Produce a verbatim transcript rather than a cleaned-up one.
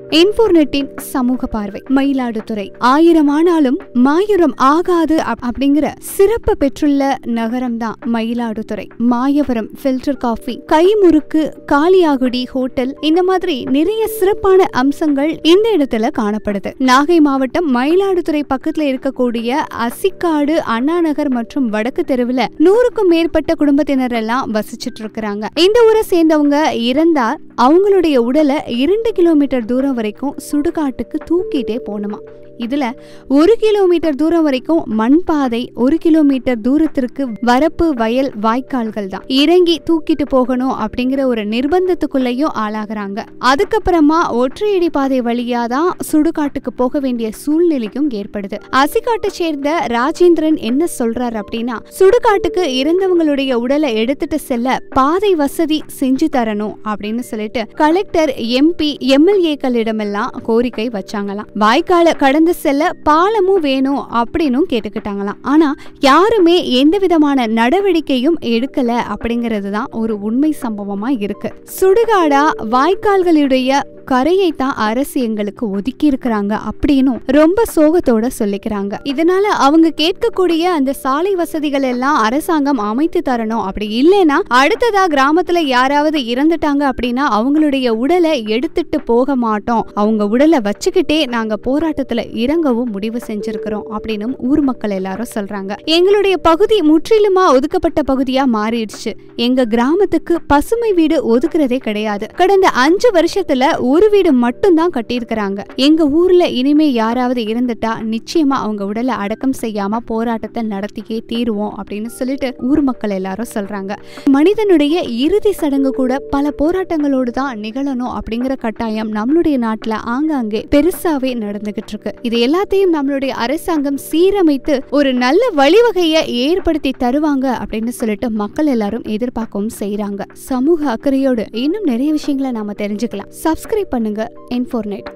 இன்ஃபோர்நெட்டின் சமூக பார்வை. மயிலாடுதுறை ஆயிரம் ஆனாலும் மாயூரம் ஆகாது அப்படிங்கிற சிறப்பு பெற்றுள்ள நகரம் தான் மயிலாடுதுறை. மாயவரம் ஃபில்டர் காஃபி, கைமுறுக்கு, காளியாகுடி ஹோட்டல், இந்த மாதிரி நிறைய சிறப்பான அம்சங்கள் இந்த இடத்துல காணப்படுது. நாகை மாவட்டம் மயிலாடுதுறை பக்கத்துல இருக்கக்கூடிய அசிக்காடு, அண்ணா நகர் மற்றும் வடக்கு தெருவுல நூறுக்கும் மேற்பட்ட குடும்பத்தினர் எல்லாம் வசிச்சுட்டு இருக்கிறாங்க. இந்த ஊரை சேர்ந்தவங்க இறந்தா அவங்களுடைய உடலை இரண்டு கிலோமீட்டர் தூரம் வரைக்கும் சுடுகாட்டுக்கு தூக்கிட்டே போணுமா. இதுல ஒரு கிலோமீட்டர் தூரம் வரைக்கும் மண் பாதை, ஒரு கிலோமீட்டர் தூரத்திற்கு வரப்பு, வயல், வாய்க்கால்கள் தான். இறங்கி தூக்கிட்டு போகணும் அப்படிங்கிற ஒரு நிர்பந்தத்துக்குள்ளேயும் ஆளாகிறாங்க. அதுக்கப்புறமா ஒற்றையடி பாதை வழியா தான் சுடுகாட்டுக்கு போக வேண்டிய சூழ்நிலையும் ஏற்படுது. அசிக்காட்டை சேர்ந்த ராஜேந்திரன் என்ன சொல்றாரு அப்படின்னா, சுடுகாட்டுக்கு இறந்தவங்களுடைய உடலை எடுத்துட்டு செல்ல பாதை வசதி செஞ்சு தரணும் அப்படின்னு சொல்லிட்டு கலெக்டர், எம்பி, எம்எல்ஏக்களிடமெல்லாம் கோரிக்கை வச்சாங்களாம். வாய்க்கால கடந்து செல்ல பாலமும் வேணும் அப்படின்னு கேட்டுக்கிட்டாங்களாம். ஆனா யாருமே எந்த விதமான நடவடிக்கையும் எடுக்கல அப்படிங்கிறது தான் ஒரு உண்மை சம்பவமா இருக்கு. சுடுகாடா வாய்க்கால்களுடைய கரையை தான் அரசு எங்களுக்கு ஒதுக்கி இருக்கிறாங்க அப்படின்னு ரொம்ப சோகத்தோட சொல்லிக்கிறாங்க. இதனால அவங்க கேட்கக்கூடிய அந்த சாலை வசதிகள் எல்லாம் அரசாங்கம் அமைத்து தரணும். அப்படி இல்லைன்னா அடுத்ததா கிராமத்துல யாராவது இறந்துட்டாங்க அப்படின்னா அவங்களுடைய உடலை எடுத்துட்டு போக மாட்டோம், அவங்க உடலை வச்சுக்கிட்டே நாங்க போராட்டத்துல இறங்கவும் முடிவு செஞ்சிருக்கிறோம் அப்படின்னு ஊர் மக்கள் எல்லாரும் சொல்றாங்க. எங்களுடைய பகுதி முற்றிலுமா ஒதுக்கப்பட்ட பகுதியா மாறிடுச்சு. எங்க கிராமத்துக்கு பசுமை வீடு ஒதுக்குறதே கிடையாது. கடந்த அஞ்சு வருஷத்துல ஒரு வீடு மட்டும் தான் கட்டியிருக்கிறாங்க. எங்க ஊர்ல இனிமே யாராவது இறந்துட்டா நிச்சயமா அவங்க உடலை அடக்கம் செய்யாம போராட்டத்தை நடத்தியே தீருவோம் அப்படின்னு சொல்லிட்டு ஊர் மக்கள் எல்லாரும் சொல்றாங்க. மனிதனுடைய இறுதி சடங்கு கூட பல போராட்டங்களோடு தான் நிகழணும் அப்படிங்கிற கட்டாயம் நம்மளுடைய நாட்டுல ஆங்காங்கே பெருசாவே நடந்துகிட்டு இருக்கு. இது எல்லாத்தையும் நம்மளுடைய அரசாங்கம் சீரமைத்து ஒரு நல்ல வழிவகையை ஏற்படுத்தி தருவாங்க அப்படின்னு சொல்லிட்டு மக்கள் எல்லாரும் எதிர்பார்க்கவும் செய்யறாங்க. சமூக அக்கறையோடு இன்னும் நிறைய விஷயங்களை நாம தெரிஞ்சுக்கலாம். சப்ஸ்கிரைப் பண்ணுங்க இன்ஃபோர்நெட்.